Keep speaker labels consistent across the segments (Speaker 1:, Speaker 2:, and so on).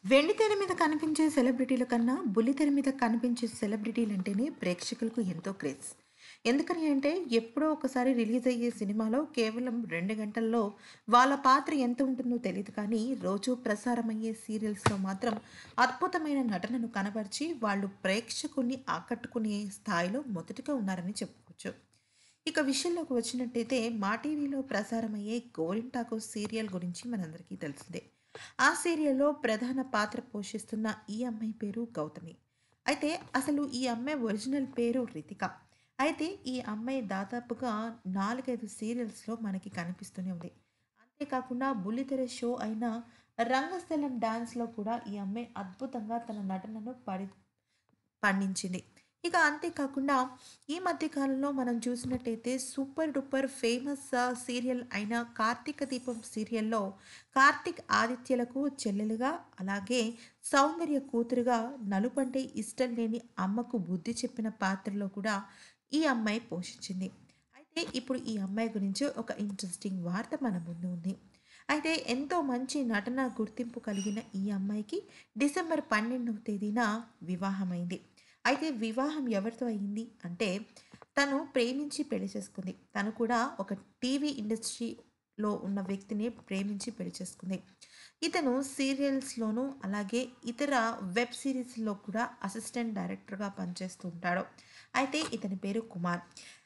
Speaker 1: వెండితెర మీద కనిపించే సెలబ్రిటీల కన్నా బుల్లితెర మీద కనిపించే సెలబ్రిటీలంటేనే ప్రేక్షకులకు ఎంతో క్రేజ్. ఎందుకని అంటే ఎప్పుడో ఒకసారి రిలీజ్ అయ్యే సినిమాలో కేవలం 2 గంటల్లో వాళ్ళ పాత్ర ఎంత ఉంటుందో తెలీదు కానీ రోజు ప్రసారమయ్యే సీరియల్స్‌లో మాత్రం అద్భుతమైన నటనను కనబరిచి వాళ్ళు ప్రేక్షకుల్ని ఆకట్టుకునే స్థాయిలో మొదటగా ఉన్నారని చెప్పుకోవచ్చు. ఇక విషయంలోకి వచ్చినట్టయితే మా టీవీలో ప్రసారమయ్యే 'గోరింటాకు' సీరియల్ గురించి మనందరికీ తెలిసిందే. ఆ సీరియల్‌లో ప్రధాన పాత్ర పోషిస్తున్న ఈ అమ్మాయి పేరు గౌతమి. అయితే అసలు ఈ అమ్మాయి ఒరిజినల్ పేరు రితిక. అయితే ఈ అమ్మాయి దాదాపుగా 4, 5 సీరియల్స్‌లో మనకి కనిపిస్తూనే ఉంది. అంతేకాకుండా బుల్లితెర షో అయిన 'రంగస్థలం డాన్స్‌లో' కూడా ఈ అమ్మాయి అద్భుతంగా తన నటనను పండించింది. ఇక అంతేకాకుండా ఈ మధ్య కాలంలో మనం చూసినట్టయితే సూపర్ డూపర్ ఫేమస్ సీరియల్ అయిన 'కార్తీక దీపం' సీరియల్‌లో కార్తీక్, ఆదిత్యలకు చెల్లెలుగా, అలాగే సౌందర్య కూతురుగా, నలుపంటే ఇష్టం లేని అమ్మకు బుద్ధి చెప్పిన పాత్రలో కూడా ఈ అమ్మాయి పోషించింది. అయితే ఇప్పుడు ఈ అమ్మాయి గురించి ఒక ఇంట్రెస్టింగ్ వార్త మన ముందు ఉంది. అయితే ఎంతో మంచి నటన గుర్తింపు కలిగిన ఈ అమ్మాయికి డిసెంబర్ 12వ తేదీన వివాహమైంది. అయితే వివాహం ఎవరితో అయింది అంటే తను ప్రేమించి పెళ్లి చేసుకుంది. తను కూడా ఒక టీవీ ఇండస్ట్రీలో ఉన్న వ్యక్తిని ప్రేమించి పెళ్లి చేసుకుంది. ఇతను సీరియల్స్‌లోనూ అలాగే ఇతర వెబ్ సీరీస్‌లో కూడా అసిస్టెంట్ డైరెక్టర్‌గా పనిచేస్తూ ఉంటాడు. అయితే ఇతని పేరు కుమార్.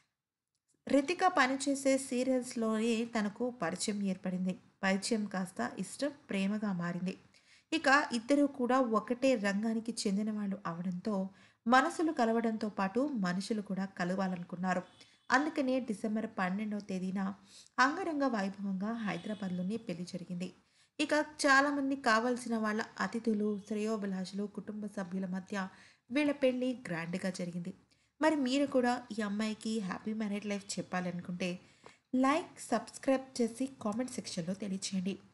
Speaker 1: రితిక పనిచేసే సీరియల్స్‌లోనే తనకు పరిచయం ఏర్పడింది. పరిచయం కాస్త ఇష్టం, ప్రేమగా మారింది. ఇక ఇద్దరు కూడా ఒకటే రంగానికి చెందిన వాళ్ళు అవడంతో మనసులు కలవడంతో పాటు మనుషులు కూడా కలవాలనుకున్నారు. అందుకనే డిసెంబర్ 12వ తేదీన అంగరంగ వైభవంగా హైదరాబాద్‌లోనే పెళ్లి జరిగింది. ఇక చాలామంది కావాల్సిన వాళ్ళ అతిథులు, శ్రేయోభిలాషులు, కుటుంబ సభ్యుల మధ్య వీళ్ళ పెళ్లి గ్రాండ్‌గా జరిగింది. మరి మీరు కూడా ఈ అమ్మాయికి హ్యాపీ మ్యారేడ్ లైఫ్ చెప్పాలనుకుంటే లైక్, సబ్స్క్రైబ్ చేసి కామెంట్ సెక్షన్‌లో తెలియచేయండి.